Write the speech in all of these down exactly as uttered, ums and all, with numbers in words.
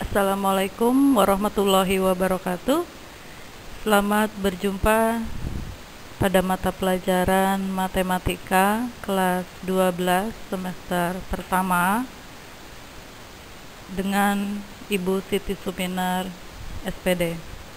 Assalamualaikum warahmatullahi wabarakatuh. Selamat berjumpa pada mata pelajaran matematika kelas dua belas semester pertama dengan Ibu Siti Suminar, S P D.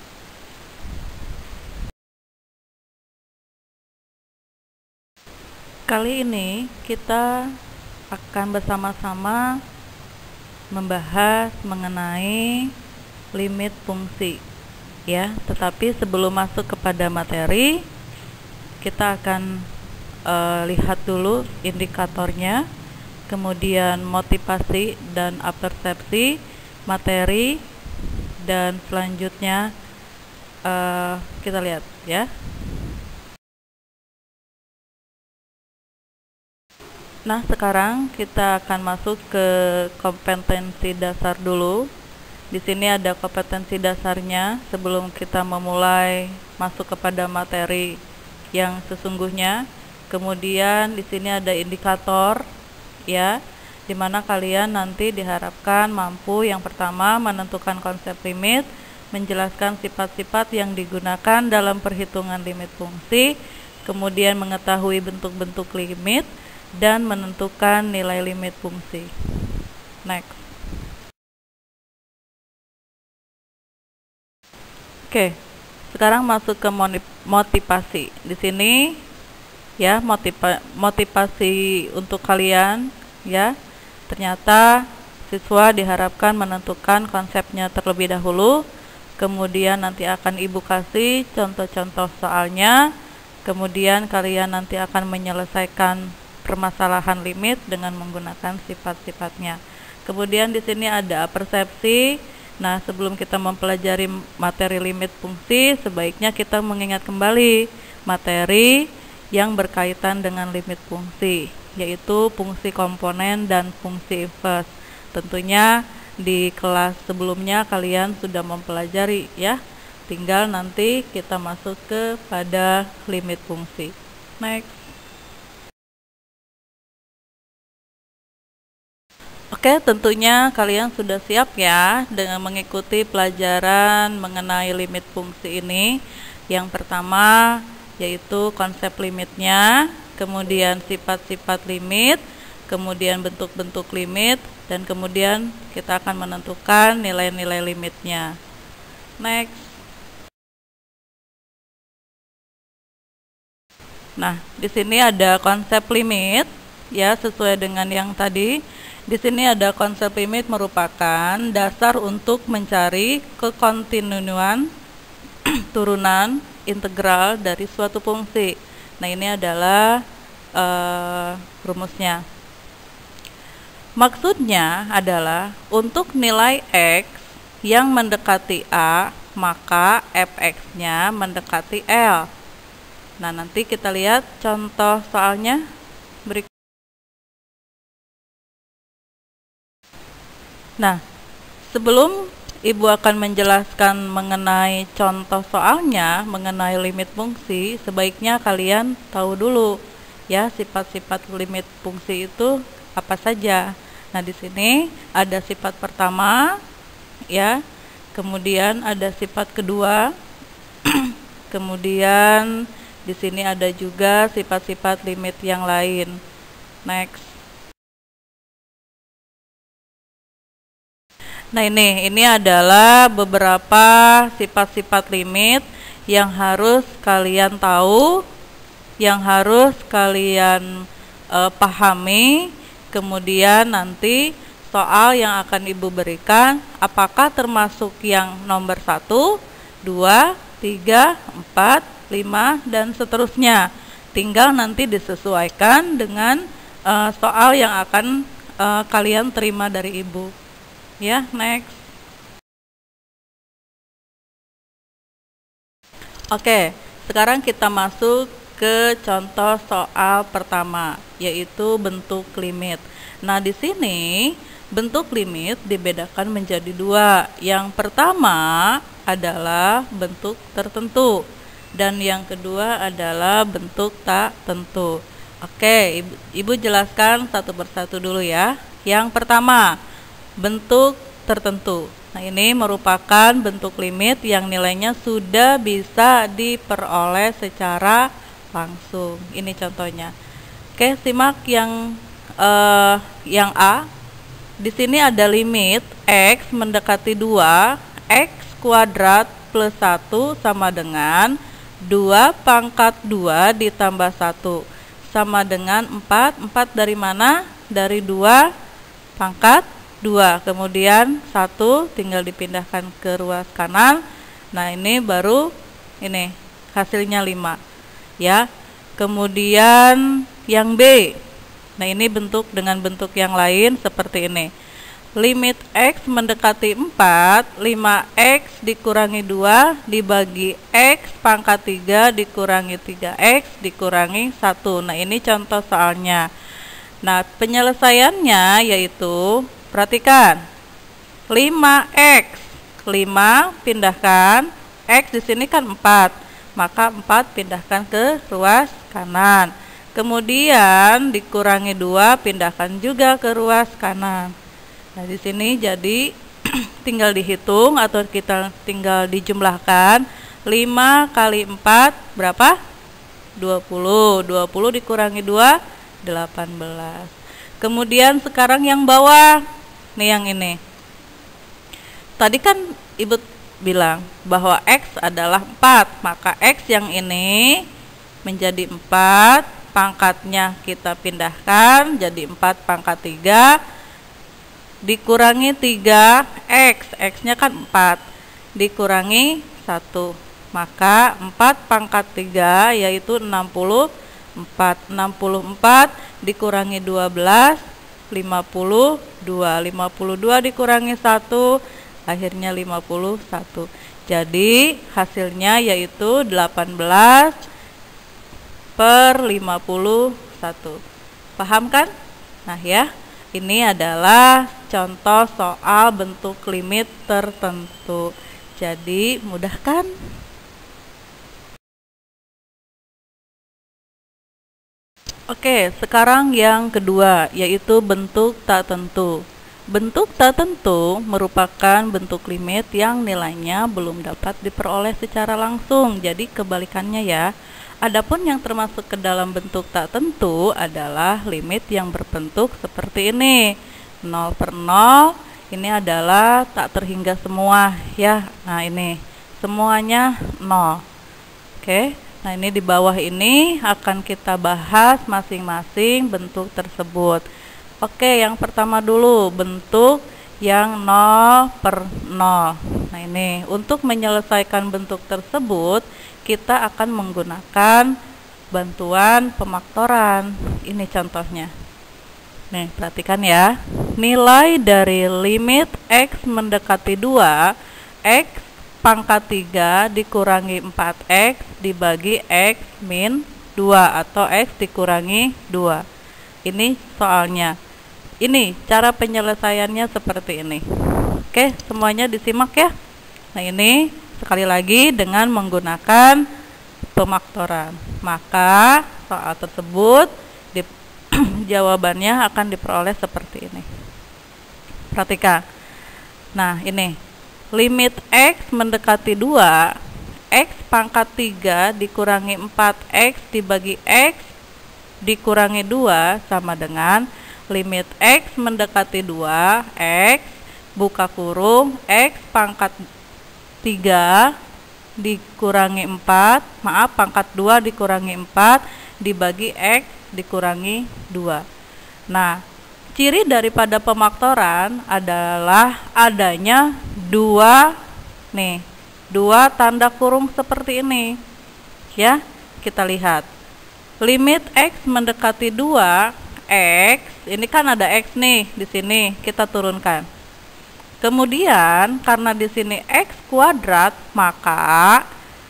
Kali ini kita akan bersama-sama membahas mengenai limit fungsi, ya. Tetapi sebelum masuk kepada materi, kita akan uh, lihat dulu indikatornya, kemudian motivasi dan apersepsi, materi, dan selanjutnya uh, kita lihat, ya. Nah, sekarang kita akan masuk ke kompetensi dasar dulu. Di sini ada kompetensi dasarnya sebelum kita memulai masuk kepada materi yang sesungguhnya. Kemudian di sini ada indikator, ya, dimana kalian nanti diharapkan mampu yang pertama menentukan konsep limit, menjelaskan sifat-sifat yang digunakan dalam perhitungan limit fungsi, kemudian mengetahui bentuk-bentuk limit, dan menentukan nilai limit fungsi. Next. Oke, sekarang masuk ke motivasi. Di sini, ya, motiva motivasi untuk kalian, ya. Ternyata siswa diharapkan menentukan konsepnya terlebih dahulu, kemudian nanti akan Ibu kasih contoh-contoh soalnya, kemudian kalian nanti akan menyelesaikan permasalahan limit dengan menggunakan sifat-sifatnya. Kemudian di sini ada persepsi. Nah, sebelum kita mempelajari materi limit fungsi, sebaiknya kita mengingat kembali materi yang berkaitan dengan limit fungsi, yaitu fungsi komponen dan fungsi inverse. Tentunya di kelas sebelumnya kalian sudah mempelajari, ya. Tinggal nanti kita masuk ke pada limit fungsi. Next. Oke, tentunya kalian sudah siap ya dengan mengikuti pelajaran mengenai limit fungsi ini. Yang pertama yaitu konsep limitnya, kemudian sifat-sifat limit, kemudian bentuk-bentuk limit, dan kemudian kita akan menentukan nilai-nilai limitnya. Next. Nah, di sini ada konsep limit, ya, sesuai dengan yang tadi. Di sini ada konsep limit merupakan dasar untuk mencari kekontinuan turunan integral dari suatu fungsi. Nah, ini adalah uh, rumusnya. Maksudnya adalah untuk nilai X yang mendekati A, maka f(x)-nya mendekati L. Nah, nanti kita lihat contoh soalnya berikut. Nah, sebelum Ibu akan menjelaskan mengenai contoh soalnya, mengenai limit fungsi, sebaiknya kalian tahu dulu, ya, sifat-sifat limit fungsi itu apa saja. Nah, di sini ada sifat pertama, ya, kemudian ada sifat kedua, kemudian di sini ada juga sifat-sifat limit yang lain. Next. Nah, ini ini adalah beberapa sifat-sifat limit yang harus kalian tahu, yang harus kalian e, pahami. Kemudian nanti soal yang akan Ibu berikan apakah termasuk yang nomor satu, dua, tiga, empat, lima, dan seterusnya. Tinggal nanti disesuaikan dengan e, soal yang akan e, kalian terima dari Ibu. Ya, next. Oke, sekarang kita masuk ke contoh soal pertama, yaitu bentuk limit. Nah, di sini bentuk limit dibedakan menjadi dua. Yang pertama adalah bentuk tertentu, dan yang kedua adalah bentuk tak tentu. Oke, Ibu, Ibu jelaskan satu persatu dulu ya. Yang pertama, bentuk tertentu. Nah, ini merupakan bentuk limit yang nilainya sudah bisa diperoleh secara langsung. Ini contohnya. Oke, simak yang eh, yang A. Di sini ada limit X mendekati dua, X kuadrat plus satu sama dengan dua pangkat dua ditambah satu sama dengan empat. empat dari mana? Dari dua pangkat dua. Kemudian satu tinggal dipindahkan ke ruas kanan. Nah, ini baru ini hasilnya lima. Ya. Kemudian yang B. Nah, ini bentuk dengan bentuk yang lain seperti ini. Limit X mendekati empat, lima X dikurangi dua dibagi X pangkat tiga dikurangi tiga X dikurangi satu. Nah, ini contoh soalnya. Nah, penyelesaiannya yaitu, perhatikan, lima X, lima pindahkan, X di sini kan empat, maka empat pindahkan ke ruas kanan. Kemudian dikurangi dua, pindahkan juga ke ruas kanan. Nah, di sini jadi tinggal dihitung atau kita tinggal dijumlahkan. lima kali empat berapa? dua puluh. dua puluh dikurangi dua, delapan belas. Kemudian sekarang yang bawah, nih yang ini. Tadi kan Ibu bilang bahwa X adalah empat, maka X yang ini menjadi empat, pangkatnya kita pindahkan jadi empat pangkat tiga dikurangi tiga X, X-nya kan empat, dikurangi satu, maka empat pangkat tiga yaitu enam puluh empat. enam puluh empat dikurangi dua belas, lima puluh dua. lima puluh dua dikurangi satu, akhirnya lima puluh satu. Jadi hasilnya yaitu delapan belas per lima puluh satu. Paham kan? Nah, ya, ini adalah contoh soal bentuk limit tertentu. Jadi mudah kan? Oke, sekarang yang kedua, yaitu bentuk tak tentu. Bentuk tak tentu merupakan bentuk limit yang nilainya belum dapat diperoleh secara langsung. Jadi kebalikannya ya. Adapun yang termasuk ke dalam bentuk tak tentu adalah limit yang berbentuk seperti ini. nol per nol, ini adalah tak terhingga semua ya. Nah, ini semuanya nol. Oke. Nah, ini di bawah ini akan kita bahas masing-masing bentuk tersebut. Oke, yang pertama dulu bentuk yang nol per nol. Nah, ini untuk menyelesaikan bentuk tersebut kita akan menggunakan bantuan pemaktoran. Ini contohnya. Nih, perhatikan ya. Nilai dari limit X mendekati dua, X pangkat tiga dikurangi empat X dibagi X min dua atau X dikurangi dua. Ini soalnya. Ini cara penyelesaiannya seperti ini. Oke, semuanya disimak ya. Nah, ini sekali lagi dengan menggunakan pemaktoran. Maka soal tersebut di, jawabannya akan diperoleh seperti ini. Perhatikan. Nah, ini limit X mendekati dua, X pangkat tiga dikurangi empat X dibagi X dikurangi dua sama dengan limit X mendekati dua, X buka kurung, X pangkat tiga dikurangi empat, maaf pangkat dua dikurangi empat dibagi X dikurangi dua. Nah, ciri daripada pemaktoran adalah adanya dua nih, dua tanda kurung seperti ini. Ya, kita lihat. Limit X mendekati dua, X, ini kan ada X nih di sini, kita turunkan. Kemudian karena di sini X kuadrat, maka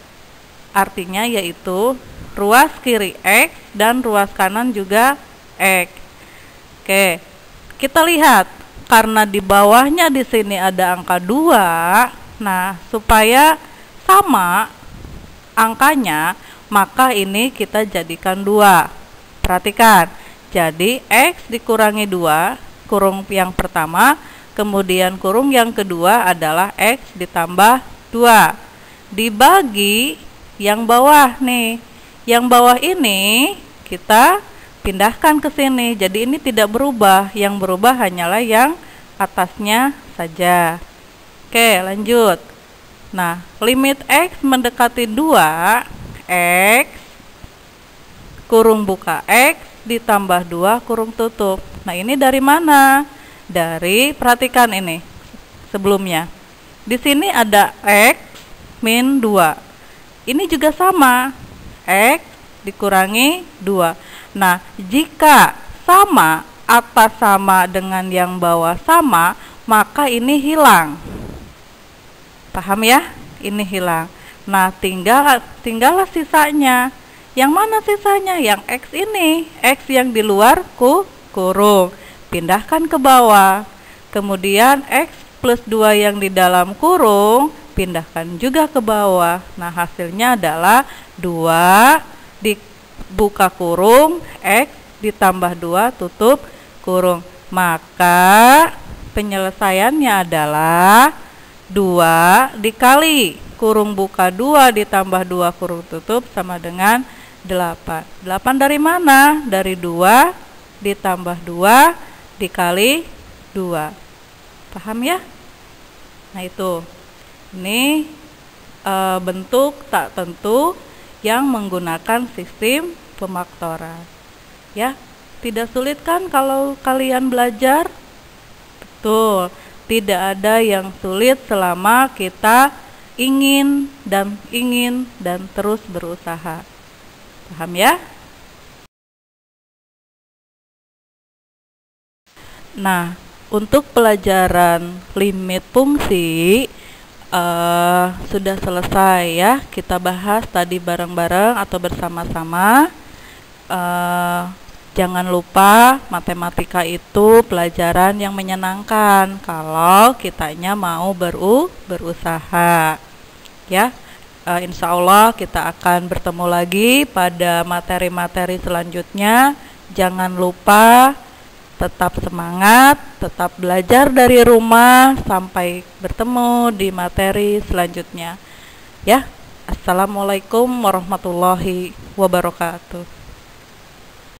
artinya yaitu ruas kiri X dan ruas kanan juga X. Oke. Kita lihat karena di bawahnya di sini ada angka dua, nah supaya sama angkanya, maka ini kita jadikan dua. Perhatikan, jadi X dikurangi dua, kurung yang pertama, Kemudian kurung yang kedua adalah X ditambah dua. Dibagi yang bawah nih. Yang bawah ini kita pindahkan ke sini. Jadi ini tidak berubah. Yang berubah hanyalah yang atasnya saja. Oke, lanjut. Nah, limit X mendekati dua, X kurung buka X ditambah dua kurung tutup. Nah, ini dari mana? Dari, perhatikan ini sebelumnya. Di sini ada X min dua. Ini juga sama, X dikurangi dua. Nah, jika sama, atas sama dengan yang bawah sama, maka ini hilang. Paham ya? Ini hilang. Nah, tinggal tinggallah sisanya. Yang mana sisanya? Yang X ini. X yang di luar ku, kurung. Pindahkan ke bawah. Kemudian X plus dua yang di dalam kurung, pindahkan juga ke bawah. Nah, hasilnya adalah dua dibuka kurung, X ditambah dua tutup kurung. Maka penyelesaiannya adalah dua dikali kurung buka dua ditambah dua kurung tutup sama dengan delapan. delapan dari mana? Dari dua ditambah dua dikali dua. Paham ya? Nah, itu. Ini e, bentuk tak tentu yang menggunakan sistem pemaktoran. Ya, tidak sulit kan kalau kalian belajar? Betul. Tidak ada yang sulit selama kita ingin dan ingin dan terus berusaha. Paham ya? Nah, untuk pelajaran limit fungsi uh, sudah selesai ya. Kita bahas tadi bareng-bareng atau bersama-sama. Uh, Jangan lupa matematika itu pelajaran yang menyenangkan kalau kitanya mau beru berusaha. Ya, e, insya Allah kita akan bertemu lagi pada materi-materi selanjutnya. Jangan lupa tetap semangat, tetap belajar dari rumah sampai bertemu di materi selanjutnya. Ya, assalamualaikum warahmatullahi wabarakatuh.